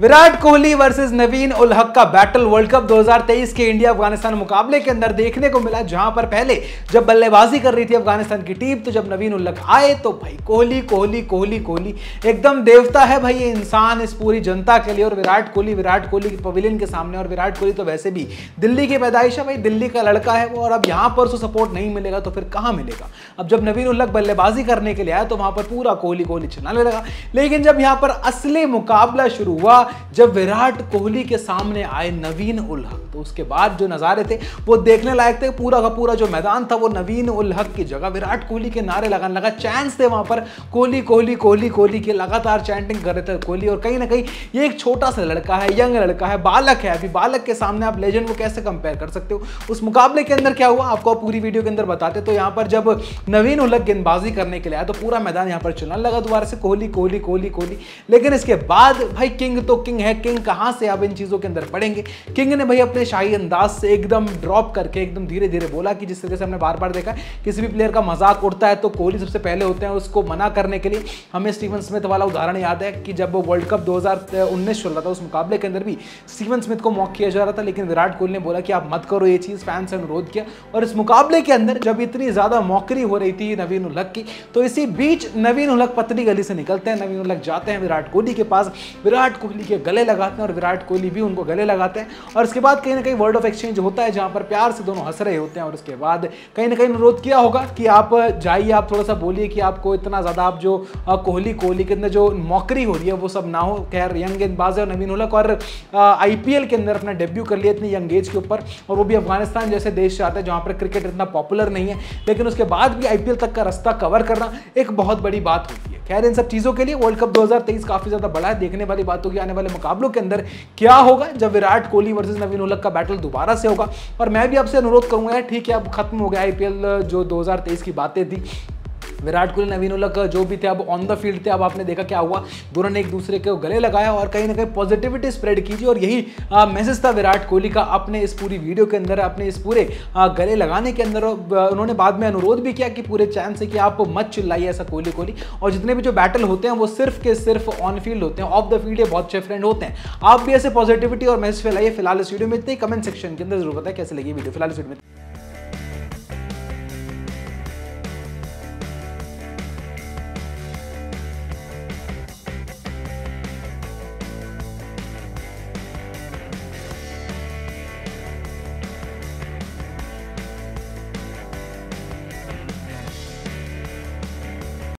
Virat Kohli versus Naveen ul Haq का battle world cup 2023 के India Afghanistan मुकाबले के अंदर देखने को मिला, जहां पर पहले जब बल्लेबाजी कर रही थी अफगानिस्तान की टीम, तो जब नवीन उल हक आए तो भाई कोहली कोहली कोहली कोहली एकदम देवता है भाई ये इंसान इस पूरी जनता के लिए। और विराट कोहली की पवेलियन के सामने, और विराट कोहली तो वैसे भी दिल्ली की पैदाइश है भाई, दिल्ली का लड़का है वो, और अब यहां पर उसको सपोर्ट नहीं मिलेगा तो फिर कहां मिलेगा। अब जब नवीन उल हक बल्लेबाजी करने के लिए आया तो वहां पर पूरा कोहली कोहली चिल्लाने लगा। लेकिन जब यहां पर असली मुकाबला शुरू हुआ, जब विराट कोहली के सामने आए नवीन उल हक, तो उसके बाद जो नजारे थे वो देखने लायक थे। पूरा का पूरा जो मैदान था वो नवीन उल हक की जगह विराट कोहली के नारे लगाने लगा। चैंट्स थे वहां पर, कोहली कोहली कोहली कोहली के लगातार चैंटिंग कर रहे थे कोहली। और कहीं ना कहीं ये एक छोटा सा लड़का है, यंग लड़का है, बालक है, अभी बालक के सामने आप लेजेंड को कैसे कंपेयर कर सकते हो। उस मुकाबले के अंदर क्या हुआ आपको पूरी वीडियो के अंदर बताते। तो यहां पर जब नवीन उल हक गेंदबाजी करने के लिए आया तो पूरा मैदान यहां पर चलने लगा दोबारा से कोहली कोहली कोहली कोहली। लेकिन इसके बाद भाई किंग तो किंग है, किंग कहां से अब इन चीजों के अंदर पड़ेंगे। किंग ने भाई अपने शाही अंदाज से एकदम ड्रॉप करके एकदम धीरे धीरे बोला कि जिस तरीके से हमने बार बार देखा किसी भी प्लेयर का मजाक उड़ता है तो कोहली सबसे पहले होते हैं उसको मना करने के लिए। हमें स्टीवन स्मिथ वाला उदाहरण याद है कि जब वो वर्ल्ड कप 2019 चल रहा था उस मुकाबले के अंदर भी स्टीवन स्मिथ को मॉक किया जा रहा था, लेकिन विराट कोहली ने बोला कि आप मत करो ये चीज, फैंस से अनुरोध किया। और इस मुकाबले के अंदर जब इतनी ज्यादा मॉकरी हो रही थी नवीन उल हक की, तो इसी बीच नवीन उल हक पतली गली से निकलते हैं, नवीन उल हक जाते हैं विराट कोहली के पास, विराट कोहली के गले लगाते हैं और विराट कोहली भी उनको गले लगाते हैं। और इसके बाद कहीं ना कहीं वर्ड ऑफ एक्सचेंज होता है जहां पर प्यार से दोनों हंस रहे होते हैं। और उसके बाद कहीं ना कहीं अनुरोध किया होगा कि आप जाइए, आप थोड़ा सा बोलिए कि आपको इतना ज्यादा आप जो कोहली के अंदर जो मॉकरी हो रही है वो सब ना हो। खैर यंग गेंदबाज है नवीन उल हक, और आईपीएल के अंदर अपना डेब्यू कर लिया इतनी यंग एज के ऊपर, और वो भी अफगानिस्तान जैसे देश से आता है जहां पर क्रिकेट इतना पॉपुलर नहीं है, लेकिन उसके बाद भी आईपीएल तक का रास्ता कवर करना एक बहुत बड़ी बात होती है। खैर इन सब चीजों के लिए वर्ल्ड कप 2023 काफी ज्यादा बड़ा है, देखने वाली बात होगी आने वाले मुकाबलों के अंदर क्या होगा जब विराट कोहली वर्सेस नवीन उल हक का बैटल दोबारा से होगा। और मैं भी आपसे अनुरोध करूंगा, ठीक है अब खत्म हो गया आईपीएल जो 2023 की बातें थी, विराट कोहली नवीन उल हक जो भी थे अब ऑन द फील्ड थे, अब आपने देखा क्या हुआ, दोनों ने एक दूसरे के गले लगाया और कहीं ना कहीं पॉजिटिविटी स्प्रेड कीजिए। और यही मैसेज था विराट कोहली का अपने इस पूरी वीडियो के अंदर, अपने इस पूरे गले लगाने के अंदर। उन्होंने बाद में अनुरोध भी किया कि पूरे चांस है कि आप मत चिल्लाइए ऐसा कोहली कोहली, और जितने भी जो बैटल होते हैं वो सिर्फ के सिर्फ ऑन फील्ड होते हैं, ऑफ द फील्ड ये बहुत अच्छे फ्रेंड होते हैं। आप भी ऐसे पॉजिटिविटी और मैसेज फैलाइए। फिलहाल इस वीडियो में इतने, कमेंट सेक्शन के अंदर जरूर बताएं कैसे लगी वीडियो। फिलहाल इस वीडियो में